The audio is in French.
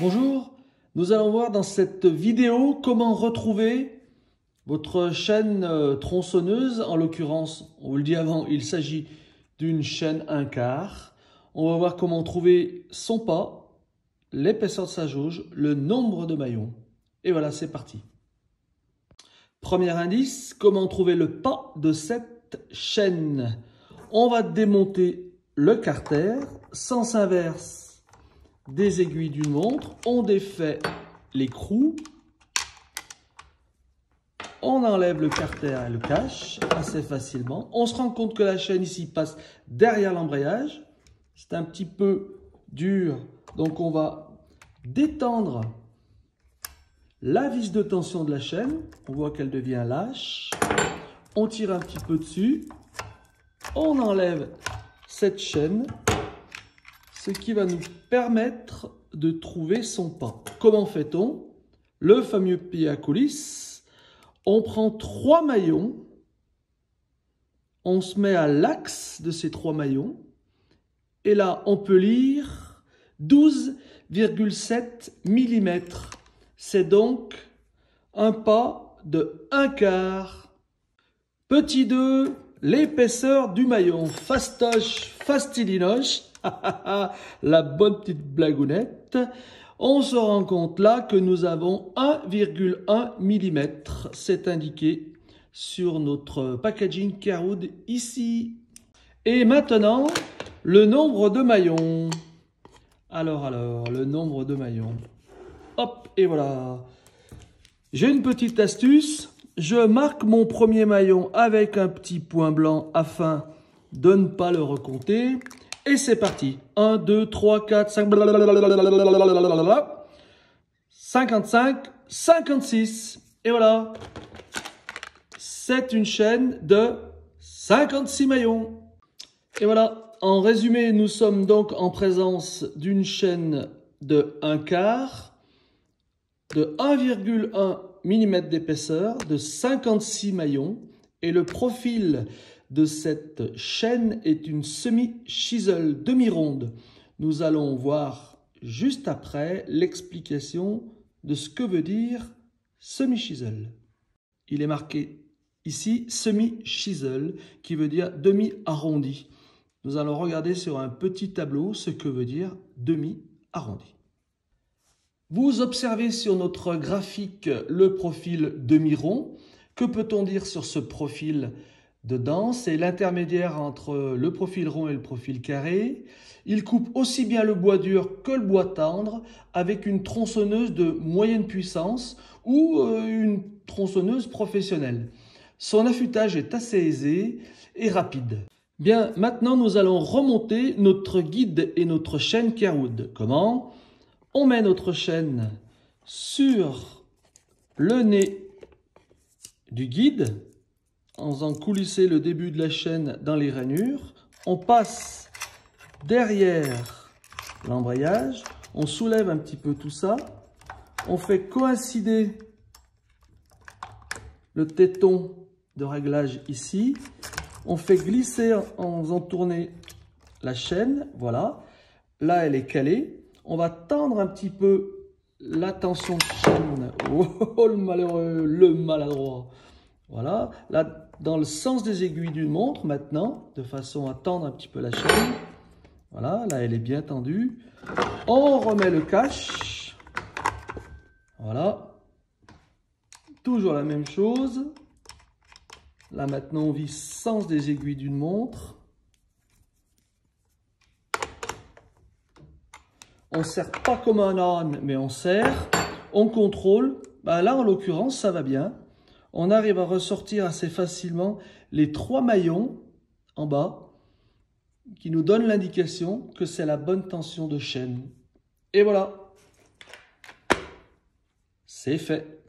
Bonjour, nous allons voir dans cette vidéo comment retrouver votre chaîne tronçonneuse. En l'occurrence, on vous le dit avant, il s'agit d'une chaîne 1/4. On va voir comment trouver son pas, l'épaisseur de sa jauge, le nombre de maillons. Et voilà, c'est parti. Premier indice, comment trouver le pas de cette chaîne. On va démonter le carter, sens inverse des aiguilles d'une montre, on défait l'écrou, on enlève le carter et le cache assez facilement. On se rend compte que la chaîne ici passe derrière l'embrayage. C'est un petit peu dur, donc on va détendre la vis de tension de la chaîne. On voit qu'elle devient lâche. On tire un petit peu dessus. On enlève cette chaîne, ce qui va nous permettre de trouver son pas. Comment fait-on? Le fameux pied à coulisse. On prend 3 maillons, on se met à l'axe de ces 3 maillons, et là on peut lire 12,7 mm. C'est donc un pas de 1/4. Petit 2, l'épaisseur du maillon. Fastoche, fastidinoche. La bonne petite blagounette. On se rend compte là que nous avons 1,1 mm. C'est indiqué sur notre packaging Caroud ici. Et maintenant, le nombre de maillons. Alors, le nombre de maillons. Hop, et voilà. J'ai une petite astuce. Je marque mon premier maillon avec un petit point blanc afin de ne pas le recompter. Et c'est parti. 1, 2, 3, 4, 5, 55, 56. Et voilà. C'est une chaîne de 56 maillons. Et voilà. En résumé, nous sommes donc en présence d'une chaîne de 1/4, de 1,1 mm d'épaisseur, de 56 maillons. Et le profil de cette chaîne est une semi-chisel demi-ronde. Nous allons voir juste après l'explication de ce que veut dire semi-chisel. Il est marqué ici semi-chisel qui veut dire demi-arrondi. Nous allons regarder sur un petit tableau ce que veut dire demi-arrondi. Vous observez sur notre graphique le profil demi-rond. Que peut-on dire sur ce profil dedans? C'est l'intermédiaire entre le profil rond et le profil carré. Il coupe aussi bien le bois dur que le bois tendre avec une tronçonneuse de moyenne puissance ou une tronçonneuse professionnelle. Son affûtage est assez aisé et rapide. Bien, maintenant nous allons remonter notre guide et notre chaîne Caroud. Comment? On met notre chaîne sur le nez du guide en faisant coulisser le début de la chaîne dans les rainures. On passe derrière l'embrayage, on soulève un petit peu tout ça, on fait coïncider le téton de réglage ici, on fait glisser en faisant tourner la chaîne, voilà, là elle est calée, on va tendre un petit peu la tension de chaîne, oh le malheureux, le maladroit, voilà, là dans le sens des aiguilles d'une montre maintenant, de façon à tendre un petit peu la chaîne, voilà, là elle est bien tendue, on remet le cache, voilà, toujours la même chose, là maintenant on vise sens des aiguilles d'une montre, on ne serre pas comme un âne, mais on serre, on contrôle. Ben là, en l'occurrence, ça va bien. On arrive à ressortir assez facilement les 3 maillons en bas qui nous donnent l'indication que c'est la bonne tension de chaîne. Et voilà, c'est fait.